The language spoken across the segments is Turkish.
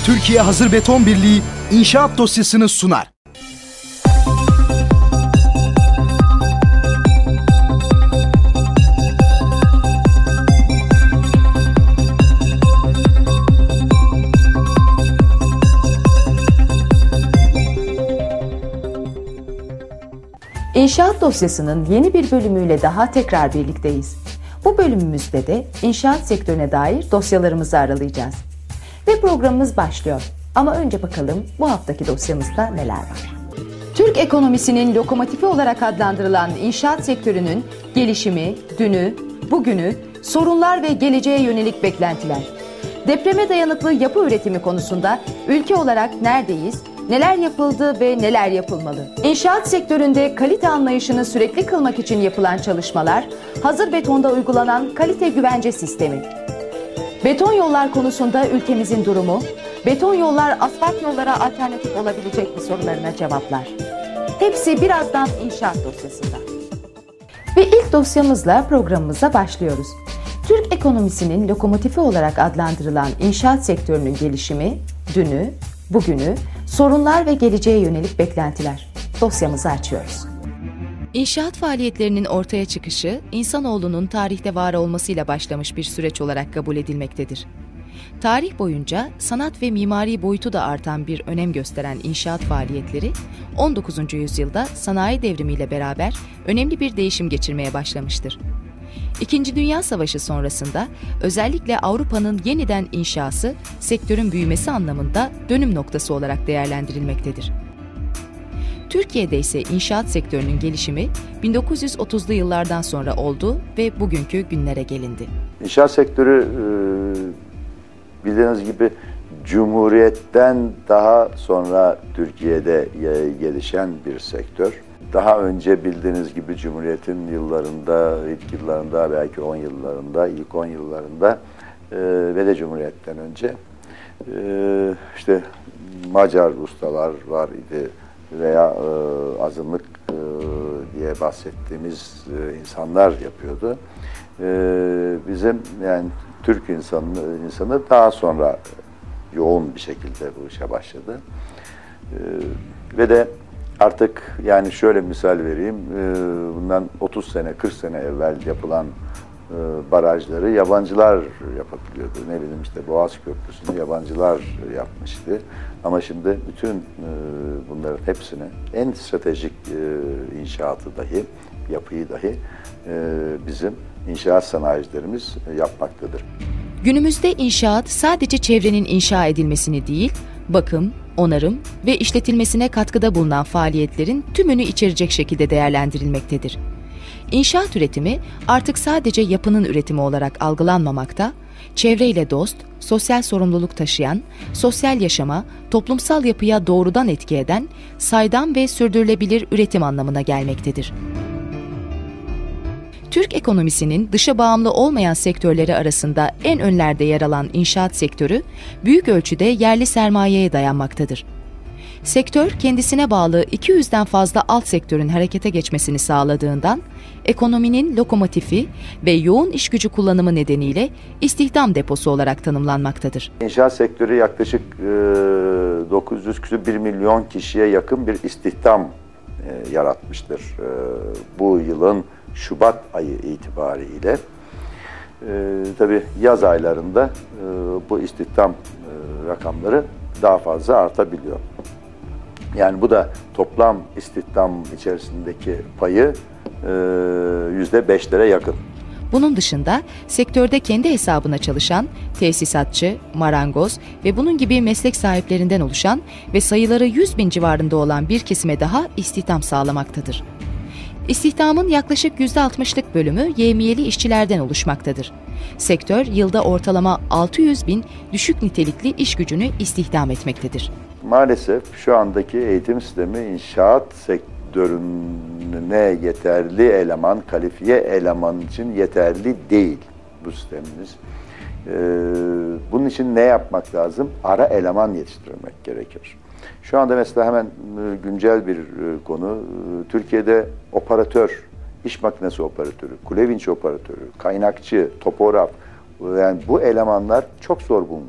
Türkiye Hazır Beton Birliği inşaat dosyasını sunar. İnşaat dosyasının yeni bir bölümüyle daha tekrar birlikteyiz. Bu bölümümüzde de inşaat sektörüne dair dosyalarımızı aralayacağız. Ve programımız başlıyor. Ama önce bakalım bu haftaki dosyamızda neler var. Türk ekonomisinin lokomotifi olarak adlandırılan inşaat sektörünün gelişimi, dünü, bugünü, sorunlar ve geleceğe yönelik beklentiler. Depreme dayanıklı yapı üretimi konusunda ülke olarak neredeyiz? Neler yapıldı ve neler yapılmalı? İnşaat sektöründe kalite anlayışını sürekli kılmak için yapılan çalışmalar, hazır betonda uygulanan kalite güvence sistemi. Beton yollar konusunda ülkemizin durumu, beton yollar asfalt yollara alternatif olabilecek mi sorularına cevaplar. Hepsi birazdan inşaat dosyasında. Ve ilk dosyamızla programımıza başlıyoruz. Türk ekonomisinin lokomotifi olarak adlandırılan inşaat sektörünün gelişimi, dünü, bugünü, sorunlar ve geleceğe yönelik beklentiler. Dosyamızı açıyoruz. İnşaat faaliyetlerinin ortaya çıkışı, insanoğlunun tarihte var olmasıyla başlamış bir süreç olarak kabul edilmektedir. Tarih boyunca sanat ve mimari boyutu da artan bir önem gösteren inşaat faaliyetleri, 19. yüzyılda sanayi devrimiyle beraber önemli bir değişim geçirmeye başlamıştır. İkinci Dünya Savaşı sonrasında özellikle Avrupa'nın yeniden inşası, sektörün büyümesi anlamında dönüm noktası olarak değerlendirilmektedir. Türkiye'de ise inşaat sektörünün gelişimi 1930'lu yıllardan sonra oldu ve bugünkü günlere gelindi. İnşaat sektörü bildiğiniz gibi Cumhuriyet'ten daha sonra Türkiye'de gelişen bir sektör. Daha önce bildiğiniz gibi Cumhuriyet'in yıllarında, ilk yıllarında, belki 10 yıllarında, ilk 10 yıllarında ve de Cumhuriyet'ten önce işte Macar ustalar var idi veya azınlık diye bahsettiğimiz insanlar yapıyordu. Bizim yani Türk insanı daha sonra yoğun bir şekilde bu işe başladı. Ve de artık yani şöyle misal vereyim, bundan 30 sene, 40 sene evvel yapılan barajları yabancılar yapabiliyordu. Ne bileyim işte Boğaz Köprüsü'nü yabancılar yapmıştı. Ama şimdi bütün bunların hepsini en stratejik inşaatı dahi, yapıyı dahi bizim inşaat sanayicilerimiz yapmaktadır. Günümüzde inşaat sadece çevrenin inşa edilmesini değil, bakım, onarım ve işletilmesine katkıda bulunan faaliyetlerin tümünü içerecek şekilde değerlendirilmektedir. İnşaat üretimi artık sadece yapının üretimi olarak algılanmamakta, çevreyle dost, sosyal sorumluluk taşıyan, sosyal yaşama, toplumsal yapıya doğrudan etki eden, saydam ve sürdürülebilir üretim anlamına gelmektedir. Türk ekonomisinin dışa bağımlı olmayan sektörleri arasında en önlerde yer alan inşaat sektörü, büyük ölçüde yerli sermayeye dayanmaktadır. Sektör, kendisine bağlı 200'den fazla alt sektörün harekete geçmesini sağladığından, ekonominin lokomotifi ve yoğun iş gücü kullanımı nedeniyle istihdam deposu olarak tanımlanmaktadır. İnşaat sektörü yaklaşık 900-1 milyon kişiye yakın bir istihdam yaratmıştır bu yılın Şubat ayı itibariyle. Tabii yaz aylarında bu istihdam rakamları daha fazla artabiliyor. Yani bu da toplam istihdam içerisindeki payı %5'lere yakın. Bunun dışında sektörde kendi hesabına çalışan tesisatçı, marangoz ve bunun gibi meslek sahiplerinden oluşan ve sayıları 100.000 civarında olan bir kesime daha istihdam sağlamaktadır. İstihdamın yaklaşık %60'lık bölümü yevmiyeli işçilerden oluşmaktadır. Sektör yılda ortalama 600.000 düşük nitelikli iş gücünü istihdam etmektedir. Maalesef şu andaki eğitim sistemi inşaat sektörüne yeterli eleman, kalifiye eleman için yeterli değil bu sistemimiz. Bunun için ne yapmak lazım? Ara eleman yetiştirmek gerekir. Şu anda mesela hemen güncel bir konu, Türkiye'de operatör, iş makinesi operatörü, kule vinç operatörü, kaynakçı, topograf, yani bu elemanlar çok zor bulunuyor.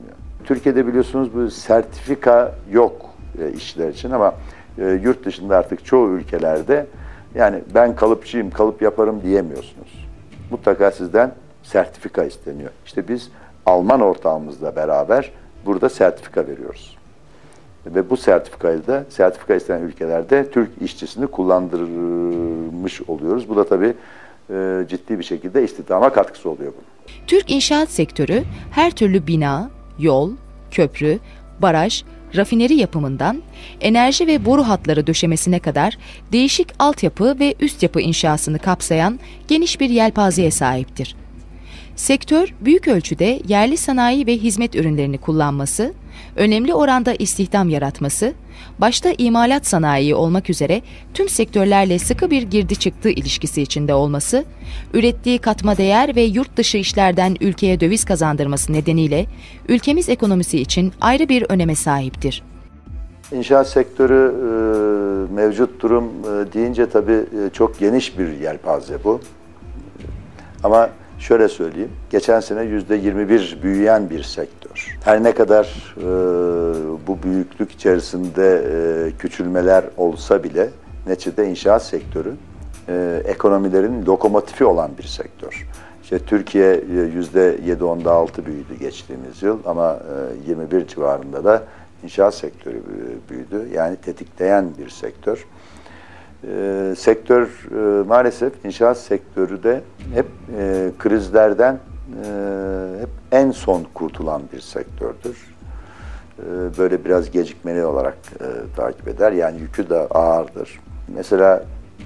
Türkiye'de biliyorsunuz bu sertifika yok işçiler için ama yurt dışında artık çoğu ülkelerde yani ben kalıpçıyım, kalıp yaparım diyemiyorsunuz. Mutlaka sizden sertifika isteniyor. İşte biz Alman ortağımızla beraber burada sertifika veriyoruz. Ve bu sertifikayı da sertifika isteyen ülkelerde Türk işçisini kullandırmış oluyoruz. Bu da tabii ciddi bir şekilde istihdama katkısı oluyor bunun. Türk inşaat sektörü her türlü bina, yol, köprü, baraj, rafineri yapımından enerji ve boru hatları döşemesine kadar değişik altyapı ve üst yapı inşasını kapsayan geniş bir yelpazeye sahiptir. Sektör büyük ölçüde yerli sanayi ve hizmet ürünlerini kullanması, önemli oranda istihdam yaratması, başta imalat sanayi olmak üzere tüm sektörlerle sıkı bir girdi-çıktı ilişkisi içinde olması, ürettiği katma değer ve yurt dışı işlerden ülkeye döviz kazandırması nedeniyle ülkemiz ekonomisi için ayrı bir öneme sahiptir. İnşaat sektörü mevcut durum deyince tabii çok geniş bir yelpaze bu. Ama şöyle söyleyeyim, geçen sene %21 büyüyen bir sektör. Her ne kadar bu büyüklük içerisinde küçülmeler olsa bile neticede inşaat sektörü ekonomilerin lokomotifi olan bir sektör. İşte Türkiye %7.6 büyüdü geçtiğimiz yıl ama 21 civarında da inşaat sektörü büyüdü. Yani tetikleyen bir sektör. Sektör maalesef inşaat sektörü de hep krizlerden hep en son kurtulan bir sektördür. Böyle biraz gecikmeli olarak takip eder. Yani yükü de ağırdır. Mesela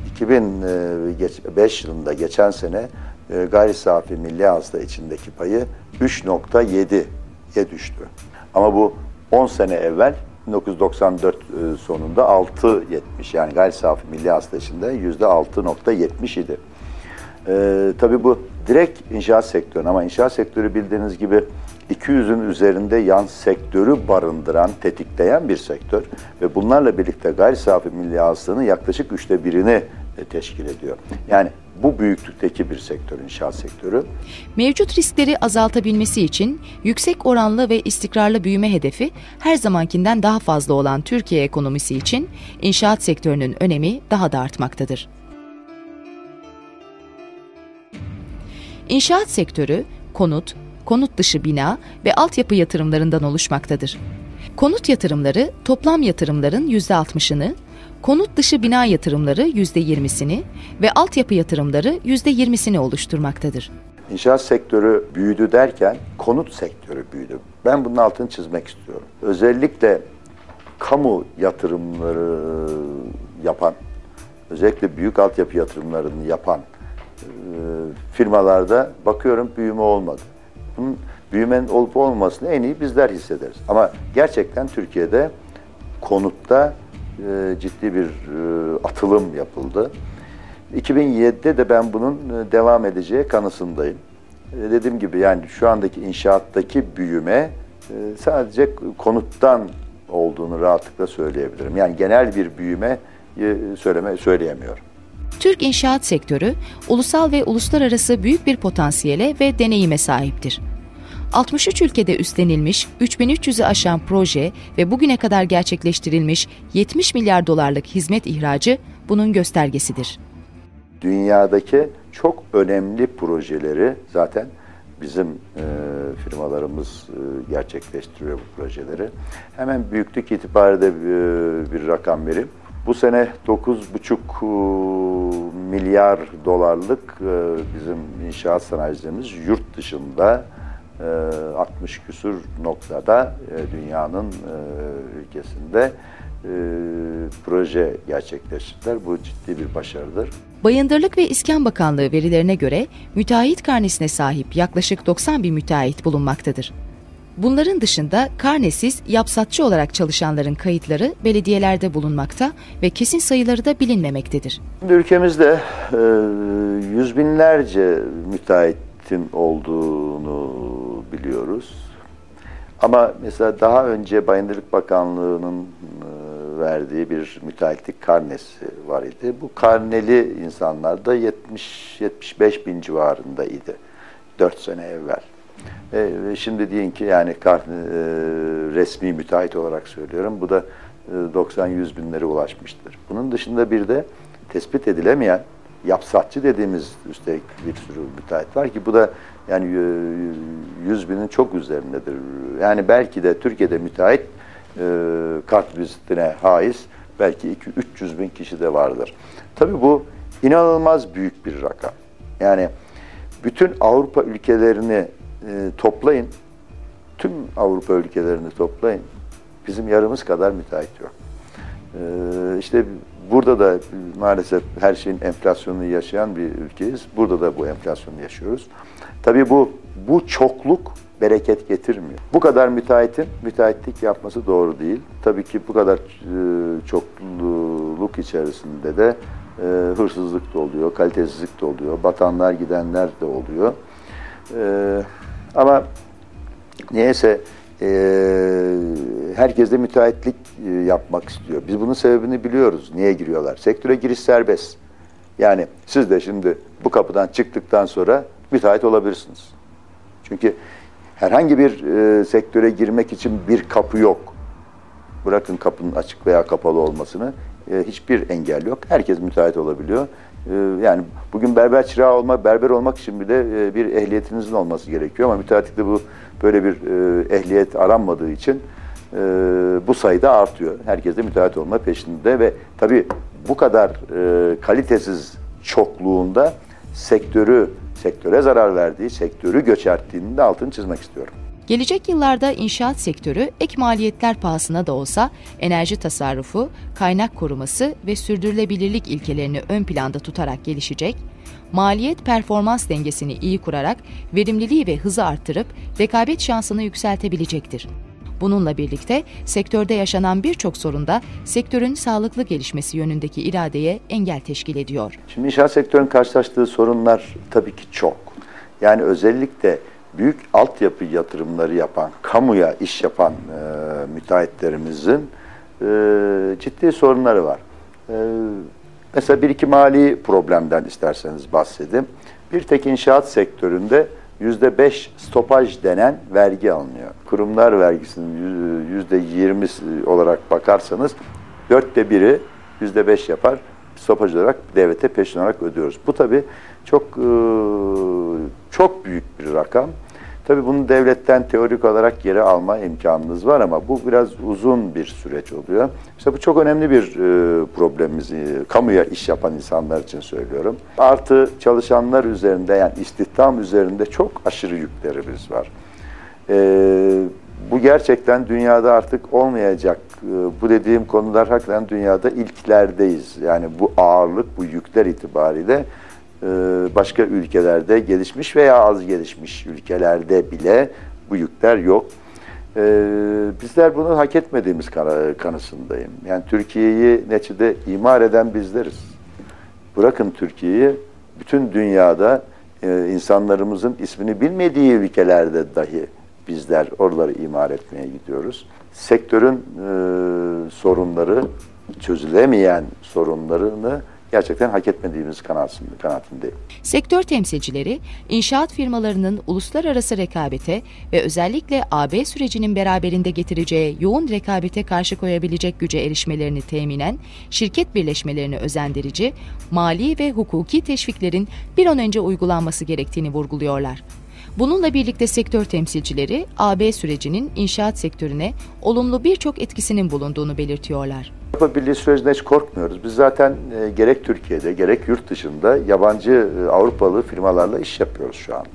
2005 yılında geçen sene gayri safi milli hasıla içindeki payı 3.7'ye düştü. Ama bu 10 sene evvel 1994 sonunda 6.70 yani gayri safi milli hasıla içinde %6.70 idi. Tabii bu direkt inşaat sektörü ama inşaat sektörü bildiğiniz gibi 200'ün üzerinde yan sektörü barındıran, tetikleyen bir sektör ve bunlarla birlikte gayri safi milli hasılanın yaklaşık 1/3'ünü teşkil ediyor. Yani bu büyüklükteki bir sektör inşaat sektörü. Mevcut riskleri azaltabilmesi için yüksek oranlı ve istikrarlı büyüme hedefi her zamankinden daha fazla olan Türkiye ekonomisi için inşaat sektörünün önemi daha da artmaktadır. İnşaat sektörü konut, konut dışı bina ve altyapı yatırımlarından oluşmaktadır. Konut yatırımları toplam yatırımların %60'ını, konut dışı bina yatırımları %20'sini ve altyapı yatırımları %20'sini oluşturmaktadır. İnşaat sektörü büyüdü derken konut sektörü büyüdü. Ben bunun altını çizmek istiyorum. Özellikle kamu yatırımları yapan, özellikle büyük altyapı yatırımlarını yapan firmalarda bakıyorum büyüme olmadı. Bunun büyümenin olup olmamasını en iyi bizler hissederiz. Ama gerçekten Türkiye'de konutta ciddi bir atılım yapıldı. 2007'de de ben bunun devam edeceği kanısındayım. Dediğim gibi yani şu andaki inşaattaki büyüme sadece konuttan olduğunu rahatlıkla söyleyebilirim. Yani genel bir büyüme söyleyemiyorum. Türk inşaat sektörü ulusal ve uluslararası büyük bir potansiyele ve deneyime sahiptir. 63 ülkede üstlenilmiş 3300'ü aşan proje ve bugüne kadar gerçekleştirilmiş 70 milyar dolarlık hizmet ihracı bunun göstergesidir. Dünyadaki çok önemli projeleri zaten bizim firmalarımız gerçekleştiriyor bu projeleri. Hemen büyüklük itibariyle bir rakam vereyim. Bu sene 9,5 milyar dolarlık bizim inşaat sanayicilerimiz yurt dışında 60 küsur noktada dünyanın ülkesinde proje gerçekleştirdiler. Bu ciddi bir başarıdır. Bayındırlık ve İskan Bakanlığı verilerine göre müteahhit karnesine sahip yaklaşık 90 bin müteahhit bulunmaktadır. Bunların dışında karnesiz, yapsatçı olarak çalışanların kayıtları belediyelerde bulunmakta ve kesin sayıları da bilinmemektedir. Ülkemizde yüz binlerce müteahhitin olduğunu biliyoruz. Ama mesela daha önce Bayındırlık Bakanlığı'nın verdiği bir müteahhitlik karnesi var idi. Bu karneli insanlar da 70-75 bin civarında idi 4 sene evvel. Şimdi deyin ki yani resmi müteahhit olarak söylüyorum. Bu da 90-100 binlere ulaşmıştır. Bunun dışında bir de tespit edilemeyen yapsatçı dediğimiz üstelik bir sürü müteahhit var ki bu da yani 100 binin çok üzerindedir. Yani belki de Türkiye'de müteahhit kart vizitine haiz belki 200-300 bin kişi de vardır. Tabii bu inanılmaz büyük bir rakam. Yani bütün Avrupa ülkelerini toplayın, tüm Avrupa ülkelerini toplayın. Bizim yarımız kadar müteahhit yok. İşte burada da maalesef her şeyin enflasyonunu yaşayan bir ülkeyiz. Burada da bu enflasyonu yaşıyoruz. Tabii bu çokluk bereket getirmiyor. Bu kadar müteahhitin müteahhitlik yapması doğru değil. Tabii ki bu kadar çokluluk içerisinde de hırsızlık da oluyor, kalitesizlik de oluyor, batanlar gidenler de oluyor. Ama niyeyse herkes de müteahhitlik yapmak istiyor. Biz bunun sebebini biliyoruz. Niye giriyorlar? Sektöre giriş serbest. Yani siz de şimdi bu kapıdan çıktıktan sonra müteahhit olabilirsiniz. Çünkü herhangi bir sektöre girmek için bir kapı yok. Bırakın kapının açık veya kapalı olmasını. Hiçbir engel yok. Herkes müteahhit olabiliyor. Yani bugün berber olmak için bile bir ehliyetinizin olması gerekiyor ama müteahhitlikte böyle bir ehliyet aranmadığı için bu sayıda artıyor. Herkes de müteahhit olma peşinde ve tabii bu kadar kalitesiz çokluğunda sektöre zarar verdiği, sektörü göçerttiğinin de altını çizmek istiyorum. Gelecek yıllarda inşaat sektörü ek maliyetler pahasına da olsa enerji tasarrufu, kaynak koruması ve sürdürülebilirlik ilkelerini ön planda tutarak gelişecek, maliyet performans dengesini iyi kurarak verimliliği ve hızı arttırıp rekabet şansını yükseltebilecektir. Bununla birlikte sektörde yaşanan birçok sorun da sektörün sağlıklı gelişmesi yönündeki iradeye engel teşkil ediyor. Şimdi inşaat sektörünün karşılaştığı sorunlar tabii ki çok. Yani özellikle büyük altyapı yatırımları yapan, kamuya iş yapan müteahhitlerimizin ciddi sorunları var. Mesela bir iki mali problemden isterseniz bahsedeyim. Bir tek inşaat sektöründe %5 stopaj denen vergi alınıyor. Kurumlar vergisinin %20 olarak bakarsanız 1/4 %5 yapar. Stopaj olarak devlete peşin olarak ödüyoruz. Bu tabii çok büyük bir rakam. Tabii bunu devletten teorik olarak geri alma imkanınız var ama bu biraz uzun bir süreç oluyor. İşte bu çok önemli bir problemimiz. Kamuya iş yapan insanlar için söylüyorum. Artı çalışanlar üzerinde yani istihdam üzerinde çok aşırı yüklerimiz var. Bu gerçekten dünyada artık olmayacak. Bu dediğim konular hakikaten dünyada ilklerdeyiz. Yani bu ağırlık, bu yükler itibariyle başka ülkelerde gelişmiş veya az gelişmiş ülkelerde bile bu yükler yok. Bizler bunu hak etmediğimiz kanısındayım. Yani Türkiye'yi neticede imar eden bizleriz. Bırakın Türkiye'yi, bütün dünyada insanlarımızın ismini bilmediği ülkelerde dahi bizler oraları imar etmeye gidiyoruz. Sektörün sorunları, çözülemeyen sorunlarını gerçekten hak etmediğimiz kanaatindeyim. Sektör temsilcileri, inşaat firmalarının uluslararası rekabete ve özellikle AB sürecinin beraberinde getireceği yoğun rekabete karşı koyabilecek güce erişmelerini teminen, şirket birleşmelerini özendirici, mali ve hukuki teşviklerin bir an önce uygulanması gerektiğini vurguluyorlar. Bununla birlikte sektör temsilcileri, AB sürecinin inşaat sektörüne olumlu birçok etkisinin bulunduğunu belirtiyorlar. Avrupa Birliği sürecinde hiç korkmuyoruz. Biz zaten gerek Türkiye'de gerek yurt dışında yabancı Avrupalı firmalarla iş yapıyoruz şu anda.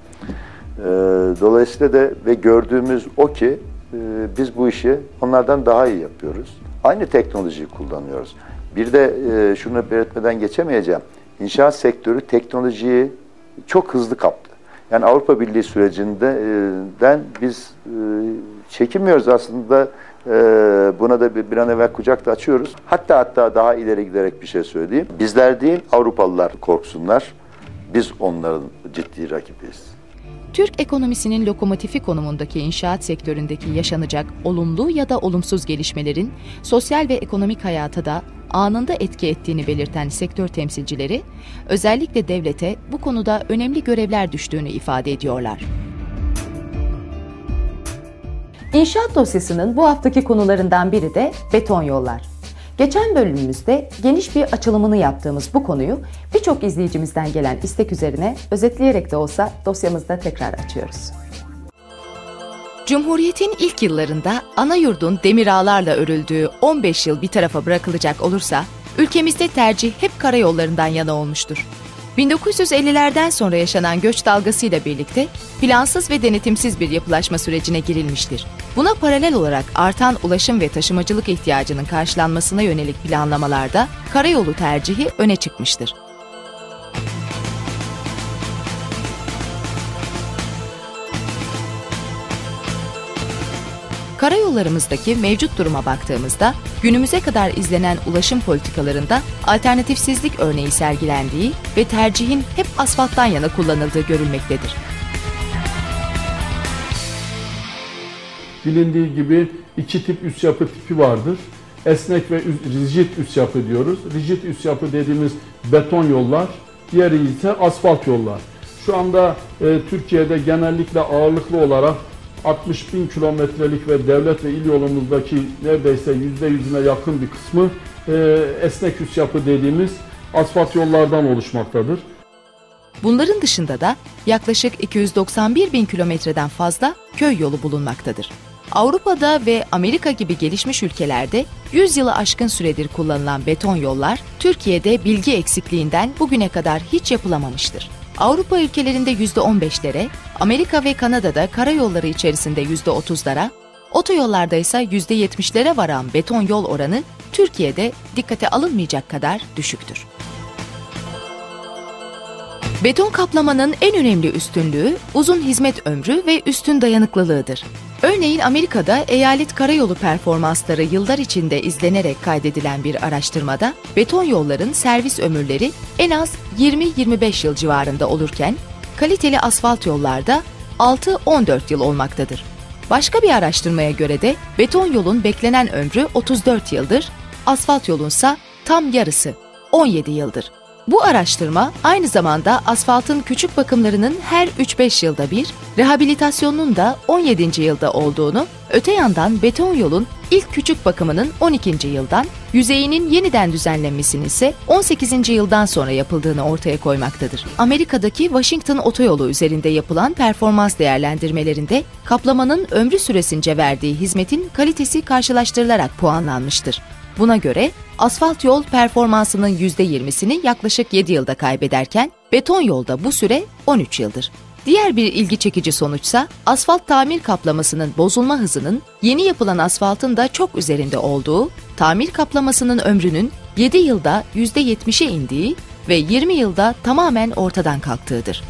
Dolayısıyla da ve gördüğümüz o ki biz bu işi onlardan daha iyi yapıyoruz. Aynı teknolojiyi kullanıyoruz. Bir de şunu belirtmeden geçemeyeceğim. İnşaat sektörü teknolojiyi çok hızlı kaptı. Yani Avrupa Birliği sürecinden biz çekinmiyoruz aslında. Buna da bir an evvel kucak da açıyoruz. Hatta daha ileri giderek bir şey söyleyeyim. Bizler değil Avrupalılar korksunlar. Biz onların ciddi rakibiyiz. Türk ekonomisinin lokomotifi konumundaki inşaat sektöründeki yaşanacak olumlu ya da olumsuz gelişmelerin sosyal ve ekonomik hayata da anında etki ettiğini belirten sektör temsilcileri, özellikle devlete bu konuda önemli görevler düştüğünü ifade ediyorlar. İnşaat dosyasının bu haftaki konularından biri de beton yollar. Geçen bölümümüzde geniş bir açılımını yaptığımız bu konuyu birçok izleyicimizden gelen istek üzerine özetleyerek de olsa dosyamızda tekrar açıyoruz. Cumhuriyet'in ilk yıllarında ana yurdun demir ağlarla örüldüğü 15 yıl bir tarafa bırakılacak olursa, ülkemizde tercih hep karayollarından yana olmuştur. 1950'lerden sonra yaşanan göç dalgasıyla birlikte plansız ve denetimsiz bir yapılaşma sürecine girilmiştir. Buna paralel olarak artan ulaşım ve taşımacılık ihtiyacının karşılanmasına yönelik planlamalarda karayolu tercihi öne çıkmıştır. Karayollarımızdaki mevcut duruma baktığımızda günümüze kadar izlenen ulaşım politikalarında alternatifsizlik örneği sergilendiği ve tercihin hep asfalttan yana kullanıldığı görülmektedir. Bilindiği gibi iki tip üst yapı tipi vardır. Esnek ve rigid üst yapı diyoruz. Rigid üst yapı dediğimiz beton yollar, diğeri ise asfalt yollar. Şu anda Türkiye'de genellikle ağırlıklı olarak 60 bin kilometrelik ve devlet ve il yolumuzdaki neredeyse %100'üne yakın bir kısmı esnek üst yapı dediğimiz asfalt yollardan oluşmaktadır. Bunların dışında da yaklaşık 291 bin kilometreden fazla köy yolu bulunmaktadır. Avrupa'da ve Amerika gibi gelişmiş ülkelerde 100 yılı aşkın süredir kullanılan beton yollar, Türkiye'de bilgi eksikliğinden bugüne kadar hiç yapılamamıştır. Avrupa ülkelerinde %15'lere, Amerika ve Kanada'da karayolları içerisinde %30'lara, otoyollarda ise %70'lere varan beton yol oranı Türkiye'de dikkate alınmayacak kadar düşüktür. Beton kaplamanın en önemli üstünlüğü uzun hizmet ömrü ve üstün dayanıklılığıdır. Örneğin Amerika'da eyalet karayolu performansları yıllar içinde izlenerek kaydedilen bir araştırmada beton yolların servis ömürleri en az 20-25 yıl civarında olurken kaliteli asfalt yollarda 6-14 yıl olmaktadır. Başka bir araştırmaya göre de beton yolun beklenen ömrü 34 yıldır, asfalt yolunsa tam yarısı 17 yıldır. Bu araştırma aynı zamanda asfaltın küçük bakımlarının her 3-5 yılda bir, rehabilitasyonunun da 17. yılda olduğunu, öte yandan beton yolun ilk küçük bakımının 12. yıldan, yüzeyinin yeniden düzenlenmesinin ise 18. yıldan sonra yapıldığını ortaya koymaktadır. Amerika'daki Washington otoyolu üzerinde yapılan performans değerlendirmelerinde kaplamanın ömrü süresince verdiği hizmetin kalitesi karşılaştırılarak puanlanmıştır. Buna göre asfalt yol performansının %20'sini yaklaşık 7 yılda kaybederken beton yolda bu süre 13 yıldır. Diğer bir ilgi çekici sonuçsa asfalt tamir kaplamasının bozulma hızının yeni yapılan asfaltın da çok üzerinde olduğu, tamir kaplamasının ömrünün 7 yılda %70'e indiği ve 20 yılda tamamen ortadan kalktığıdır.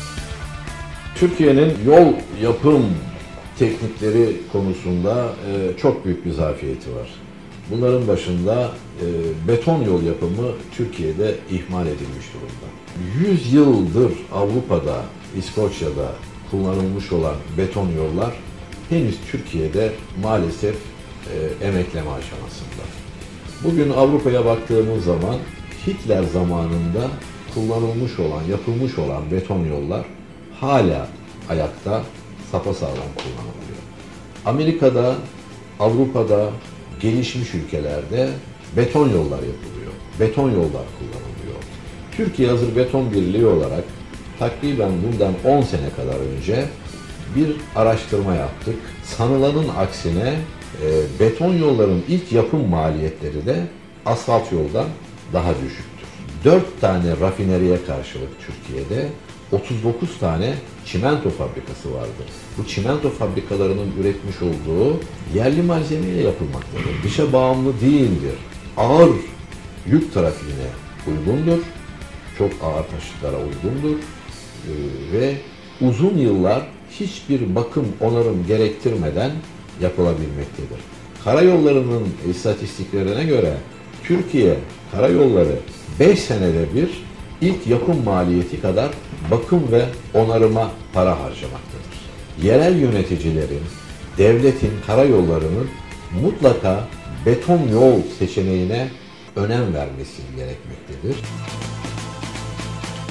Türkiye'nin yol yapım teknikleri konusunda çok büyük bir zafiyeti var. Bunların başında beton yol yapımı Türkiye'de ihmal edilmiş durumda. 100 yıldır Avrupa'da, İskoçya'da kullanılmış olan beton yollar henüz Türkiye'de maalesef emekleme aşamasında. Bugün Avrupa'ya baktığımız zaman Hitler zamanında kullanılmış olan, yapılmış olan beton yollar hala ayakta, sapasağlam kullanılıyor. Amerika'da, Avrupa'da, gelişmiş ülkelerde beton yollar yapılıyor. Beton yollar kullanılıyor. Türkiye Hazır Beton Birliği olarak takriben bundan 10 sene kadar önce bir araştırma yaptık. Sanılanın aksine beton yolların ilk yapım maliyetleri de asfalt yoldan daha düşüktür. 4 tane rafineriye karşılık Türkiye'de 39 tane çimento fabrikası vardır. Bu çimento fabrikalarının üretmiş olduğu yerli malzemeyle yapılmaktadır. Dışa bağımlı değildir. Ağır yük trafiğine uygundur. Çok ağır taşıtlara uygundur. Ve uzun yıllar hiçbir bakım, onarım gerektirmeden yapılabilmektedir. Karayollarının istatistiklerine göre Türkiye karayolları 5 senede bir ilk yapım maliyeti kadar bakım ve onarıma para harcamaktadır. Yerel yöneticilerin, devletin karayollarının mutlaka beton yol seçeneğine önem vermesi gerekmektedir.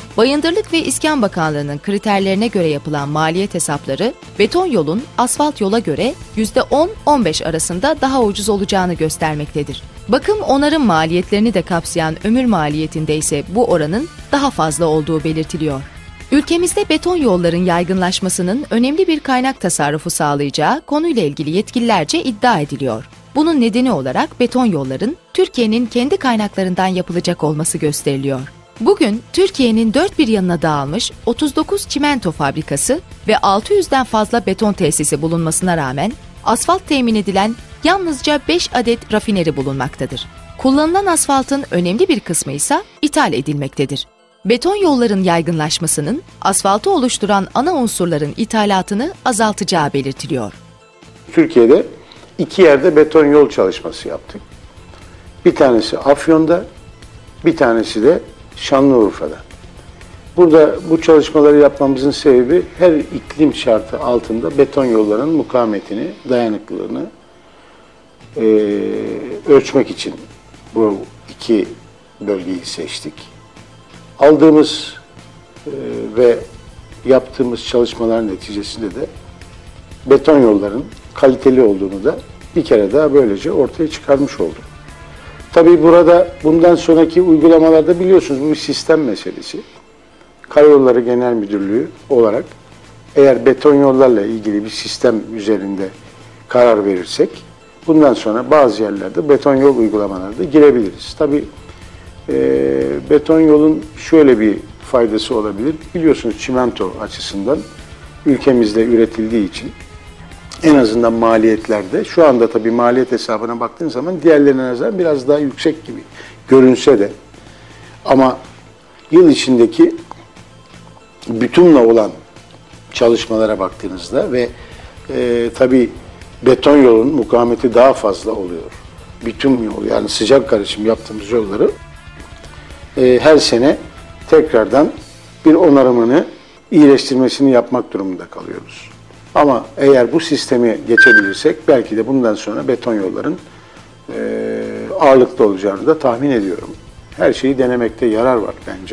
Bayındırlık ve İskan Bakanlığı'nın kriterlerine göre yapılan maliyet hesapları, beton yolun asfalt yola göre %10-15 arasında daha ucuz olacağını göstermektedir. Bakım onarım maliyetlerini de kapsayan ömür maliyetinde ise bu oranın daha fazla olduğu belirtiliyor. Ülkemizde beton yolların yaygınlaşmasının önemli bir kaynak tasarrufu sağlayacağı konuyla ilgili yetkililerce iddia ediliyor. Bunun nedeni olarak beton yolların Türkiye'nin kendi kaynaklarından yapılacak olması gösteriliyor. Bugün Türkiye'nin dört bir yanına dağılmış 39 çimento fabrikası ve 600'den fazla beton tesisi bulunmasına rağmen asfalt temin edilen yalnızca 5 adet rafineri bulunmaktadır. Kullanılan asfaltın önemli bir kısmı ise ithal edilmektedir. Beton yolların yaygınlaşmasının asfaltı oluşturan ana unsurların ithalatını azaltacağı belirtiliyor. Türkiye'de 2 yerde beton yol çalışması yaptık. Bir tanesi Afyon'da, bir tanesi de Şanlıurfa'da. Burada bu çalışmaları yapmamızın sebebi her iklim şartı altında beton yolların mukavemetini, dayanıklılığını ölçmek için bu 2 bölgeyi seçtik. Aldığımız ve yaptığımız çalışmalar neticesinde de beton yolların kaliteli olduğunu da bir kere daha böylece ortaya çıkarmış olduk. Tabii burada bundan sonraki uygulamalarda biliyorsunuz bu bir sistem meselesi. Karayolları Genel Müdürlüğü olarak eğer beton yollarla ilgili bir sistem üzerinde karar verirsek bundan sonra bazı yerlerde beton yol uygulamalarına da girebiliriz. Tabii beton yolun şöyle bir faydası olabilir. Biliyorsunuz çimento açısından ülkemizde üretildiği için en azından maliyetlerde şu anda tabii maliyet hesabına baktığın zaman diğerlerine nazaran biraz daha yüksek gibi görünse de ama yıl içindeki bütünle olan çalışmalara baktığınızda ve tabii beton yolun mukavemeti daha fazla oluyor. Bütün yol yani sıcak karışım yaptığımız yolları her sene tekrardan bir onarımını, iyileştirmesini yapmak durumunda kalıyoruz. Ama eğer bu sistemi geçebilirsek belki de bundan sonra beton yolların ağırlıklı olacağını da tahmin ediyorum. Her şeyi denemekte yarar var bence.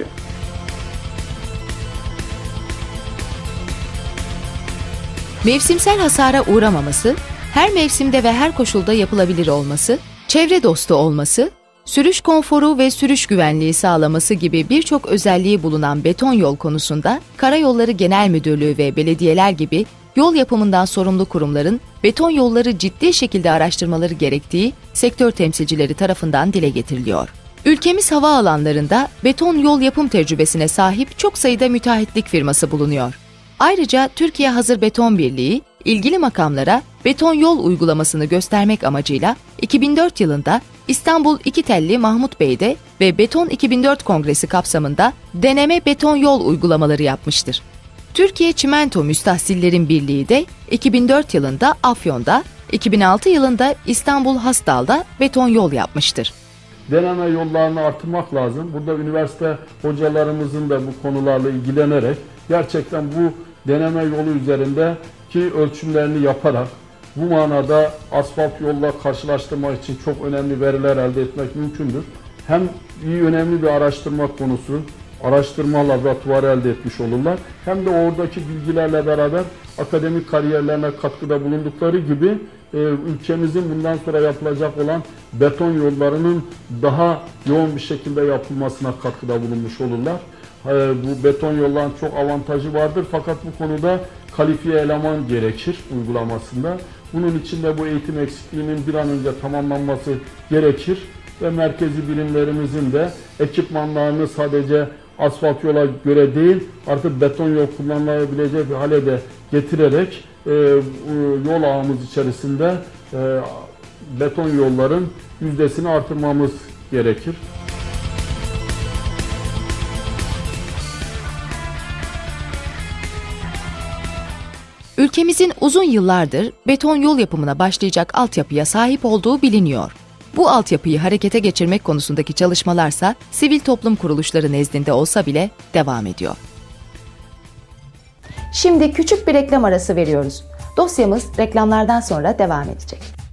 Mevsimsel hasara uğramaması, her mevsimde ve her koşulda yapılabilir olması, çevre dostu olması, sürüş konforu ve sürüş güvenliği sağlaması gibi birçok özelliği bulunan beton yol konusunda Karayolları Genel Müdürlüğü ve belediyeler gibi yol yapımından sorumlu kurumların beton yolları ciddi şekilde araştırmaları gerektiği sektör temsilcileri tarafından dile getiriliyor. Ülkemiz havaalanlarında beton yol yapım tecrübesine sahip çok sayıda müteahhitlik firması bulunuyor. Ayrıca Türkiye Hazır Beton Birliği, ilgili makamlara beton yol uygulamasını göstermek amacıyla 2004 yılında İstanbul İkitelli Mahmut Bey'de ve Beton 2004 Kongresi kapsamında deneme beton yol uygulamaları yapmıştır. Türkiye Çimento Müstahsillerin Birliği de 2004 yılında Afyon'da, 2006 yılında İstanbul Hastal'da beton yol yapmıştır. Deneme yollarını artırmak lazım. Burada üniversite hocalarımızın da bu konularla ilgilenerek gerçekten bu deneme yolu üzerindeki ölçümlerini yaparak bu manada asfalt yolla karşılaştırmak için çok önemli veriler elde etmek mümkündür. Hem önemli bir araştırma konusu, araştırma laboratuvarı elde etmiş olurlar. Hem de oradaki bilgilerle beraber akademik kariyerlerine katkıda bulundukları gibi ülkemizin bundan sonra yapılacak olan beton yollarının daha yoğun bir şekilde yapılmasına katkıda bulunmuş olurlar. Bu beton yolların çok avantajı vardır fakat bu konuda kalifiye eleman gerekir uygulamasında. Bunun için de bu eğitim eksikliğinin bir an önce tamamlanması gerekir ve merkezi birimlerimizin de ekipmanlarını sadece asfalt yola göre değil artık beton yol kullanılabilecek bir hale de getirerek yol ağımız içerisinde beton yolların yüzdesini artırmamız gerekir. Ülkemizin uzun yıllardır beton yol yapımına başlayacak altyapıya sahip olduğu biliniyor. Bu altyapıyı harekete geçirmek konusundaki çalışmalarsa sivil toplum kuruluşları nezdinde olsa bile devam ediyor. Şimdi küçük bir reklam arası veriyoruz. Dosyamız reklamlardan sonra devam edecek.